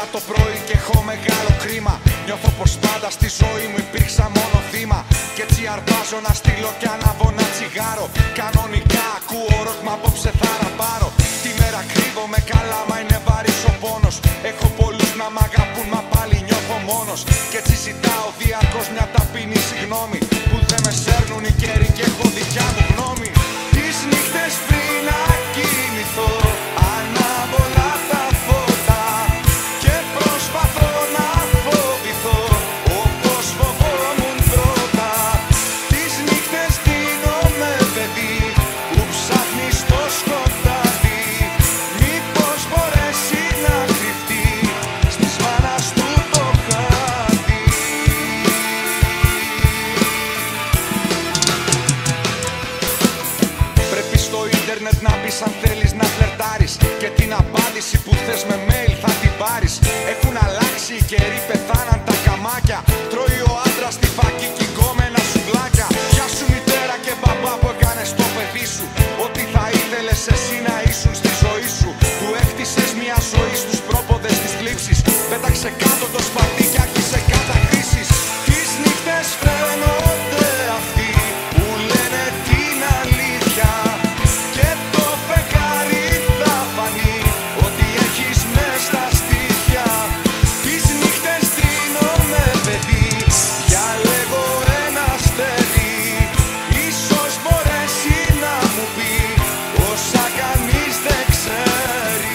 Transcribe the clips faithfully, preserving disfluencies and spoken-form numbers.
το πρωί και έχω μεγάλο κρίμα. Νιώθω πως πάντα στη ζωή μου υπήρξα μόνο θύμα. Κι έτσι αρπάζω να στείλω κι ανάβω ένα τσιγάρο. Κανονικά ακούω ροκ, μα απόψε θα ραμπάρω. Τη μέρα κρύβομαι καλά, μα είναι βαρύς ο πόνος. Έχω πολλούς να μ' αγαπούν, μα πάλι νιώθω μόνος. Κι έτσι ζητάω διαρκώς μια ταπεινή συγγνώμη, που δεν με σέρνουν οι καιροί και έχω δικιά μου γνώμη. Τις νύχτες πριν να κοιμηθώ, ανάβω όλα τα φώτα και προσπαθώ να φοβηθώ όπως φοβόμουν πρώτα. Τις νύχτες δίνομαι παιδί που ψάχνει στο σκοτάδι, μήπως μπορέσει να κρυφτεί στις μάνας του το χάδι. Πρέπει στο ίντερνετ να μπεις αν θέλεις να φλερτάρεις, και την απάντηση που θες με mail θα την πάρεις. Έχουν αλλάξει οι καιροί, πεθάναν τα καμάκια. Τρώει ο άντρας στη φακή κι κόμενα σουβλάκια. Γεια σου μητέρα και μπαμπά που έκανες το παιδί σου. Ό,τι θα ήθελες εσύ να ήσουν στη ζωή σου. Του έκτισες μια ζωή στους πρόποδες της θλίψης. Πέταξε κάτω το σπαθί και άρχισε κατακρίσεις. Τις νύχτες φαίνονται αυτοί που λένε την αλήθεια, και το φεγγάρι θα φανεί ότι έχεις μες στα στήθια. Τις νύχτες δίνομαι παιδί, διαλέγω ένα αστέρι. Ίσως μπορέσει να μου πει όσα κανείς δεν ξέρει.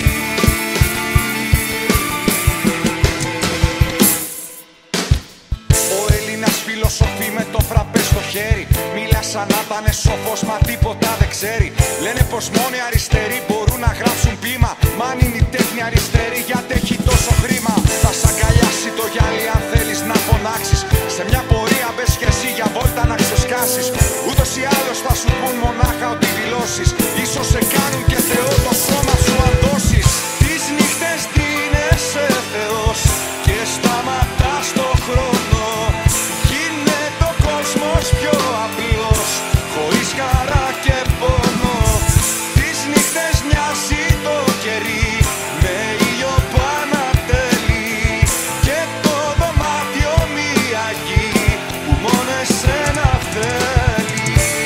Ο Έλληνας φιλοσοφεί με το φραπέ στο χέρι. Μίλα σαν να ήταν σοφός, μα τίποτα δεν ξέρει. Λένε πως μόνο οι αριστεροί μπορούν να γράψουν ποίημα. Μα αν είναι η τέχνη αριστερή, γιατί έχει τόσο χρήμα. Θα σ' αγκαλιάσει το γυαλί αν θέλεις να φωνάξεις. Σε μια πορεία μπες και εσύ για βόλτα να ξεσκάσεις. Ούτως ή άλλως θα σου πουν μονάχα ότι δηλώσεις. Ίσως σε κάνουν και Θεό το σώμα σου αν δώσεις. Τις νύχτες δίνεσαι Θεός και σταματάς το χρόνο. Γίνεται ο κόσμος πιο απλός, χωρίς χαρά και πόνο. Τις νύχτες μοιάζει το κερί με ήλιο που ανατέλει, και το δωμάτιο μια γη που μόνο εσένα θέλει.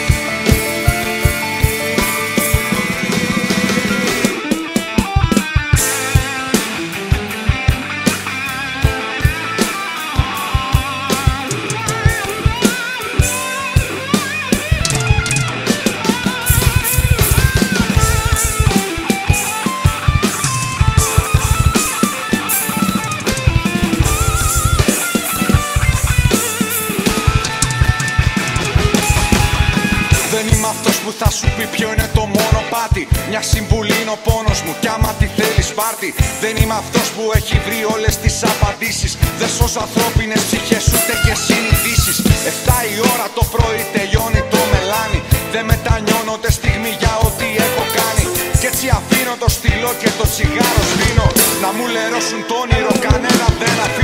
Δεν είμαι αυτός που θα σου πει ποιο είναι το μονοπάτι. Μια συμβουλή είναι ο πόνος μου κι άμα τη θέλεις πάρτι. Δεν είμαι αυτός που έχει βρει όλες τις απαντήσεις. Δεν σώζω ανθρώπινες ψυχές ούτε και συνειδήσεις. Εφτά η ώρα το πρωί τελειώνει το μελάνι. Δεν μετανιώνω ούτε στιγμή για ό,τι έχω κάνει. Κι έτσι αφήνω το στυλό και το τσιγάρο σβήνω, να μου λερώσουν το όνειρο, κανένα δεν αφήνω.